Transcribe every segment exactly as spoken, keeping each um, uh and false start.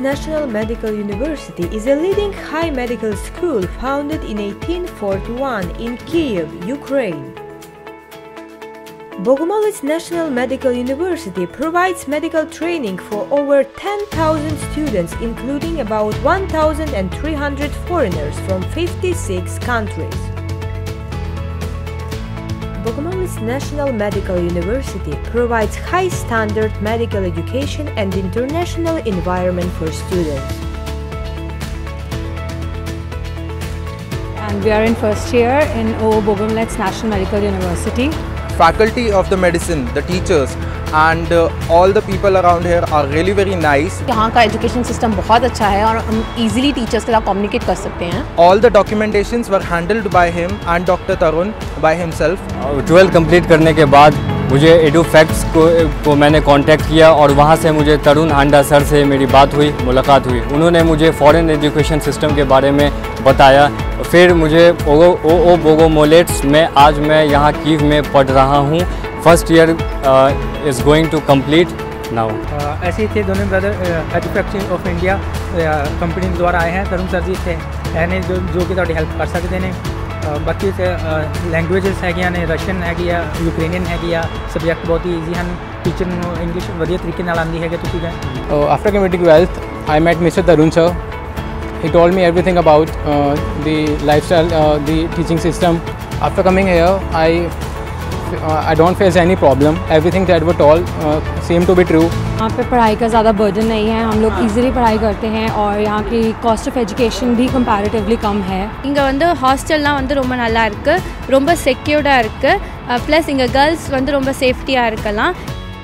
National Medical University is a leading high medical school founded in eighteen forty-one in Kyiv, Ukraine. Bogomolets National Medical University provides medical training for over ten thousand students, including about one thousand three hundred foreigners from fifty-six countries. Bogomolets National Medical University provides high-standard medical education and international environment for students. And we are in first year in Bogomolets National Medical University. Faculty of the medicine, the teachers and uh, all the people around here are really very nice. यहाँ का education system बहुत अच्छा है और हम easily teachers के साथ communicate कर सकते हैं. All the documentations were handled by him and Doctor Tarun by himself. Twelfth complete करने के बाद मुझे एडुफैक्ट्स को, को मैंने कांटेक्ट किया और वहाँ से मुझे तरुण हांडा सर से मेरी बात हुई, मुलाकात हुई. उन्होंने मुझे फॉरेन एजुकेशन सिस्टम के बारे में बताया. फिर मुझे ओ ओ बोगोमोलेट्स में आज मैं यहाँ कीव में पढ़ रहा हूँ. First year is going to complete now. ऐसे ही थे दोनों brother Edufacts of India company द्वारा आए हैं. तरुण सर जी थे ने जो जो कि हेल्प कर सकते हैं. बाकी लैंग्वेजेस है ने रशियन है यूक्रेनियन है सब्जैक्ट बहुत ही ईजी हैं. टीचर इंग्लिश वधिया तरीके नाल आंदी है. After completing twelfth I met mister Tarun sir. He told me everything about uh, the lifestyle, uh, the teaching system. After coming here, I uh, I don't face any problem. Everything that were told uh, seemed to be true. यहाँ पे पढ़ाई का ज़्यादा burden नहीं है. हम लोग easily पढ़ाई करते हैं और यहाँ की कॉस्ट ऑफ एजुकेशन भी कंपैरेटिवली कम है. இங்க வந்து ஹாஸ்டல்லாம் வந்து ரொம்ப நல்லா இருக்கு, ரொம்ப செக்யூர்டா இருக்கு. ப்ளஸ் இங்க गर्ल्स வந்து ரொம்ப சேஃப்டியா இருக்கலாம்.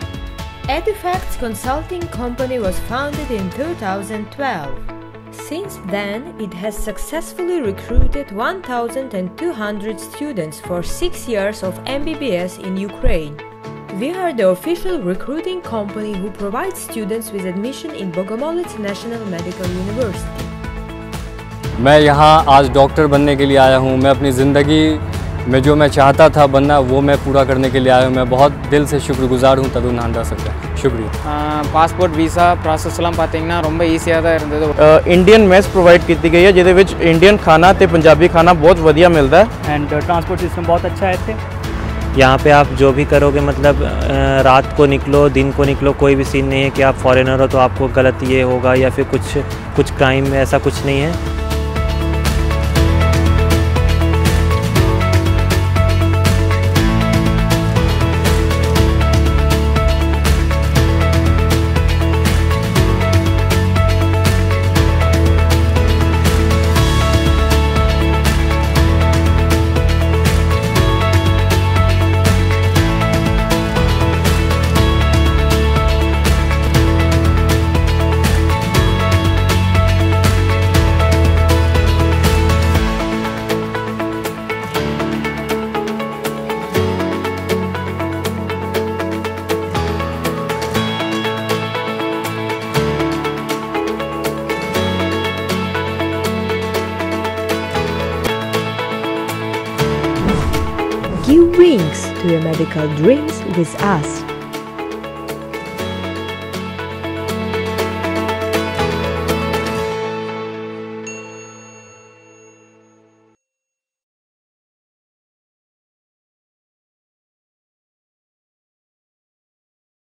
Edufacts Consulting Company was founded in two thousand twelve. Since then, it has successfully recruited one thousand two hundred students for six years of M B B S in Ukraine. We are the official recruiting company who provides students with admission in Bogomolets National Medical University. मैं यहाँ आज doctor बनने के लिए आया हूँ. मैं अपनी ज़िंदगी में जो मैं चाहता था बनना वो मैं पूरा करने के लिए आया हूँ. मैं बहुत दिल से शुक्रगुजार हूँ तरुण हांडा सर का. शुक्रिया. पासपोर्ट वीसा प्रोसेस एல்லாம் பாத்தீங்கன்னா ரொம்ப ஈஸியா தான் இருந்தது. इंडियन मैस प्रोवाइड की गई है जिहदे विच इंडियन खाना ते पंजाबी खाना बहुत वधिया मिलता है. एंड ट्रांसपोर्ट सिस्टम बहुत अच्छा है इत्थे. यहाँ पे आप जो भी करोगे मतलब रात को निकलो दिन को निकलो कोई भी सीन नहीं है कि आप फॉरेनर हो तो आपको गलत ये होगा या फिर कुछ कुछ क्राइम ऐसा कुछ नहीं है. Give wings to your medical dreams with us.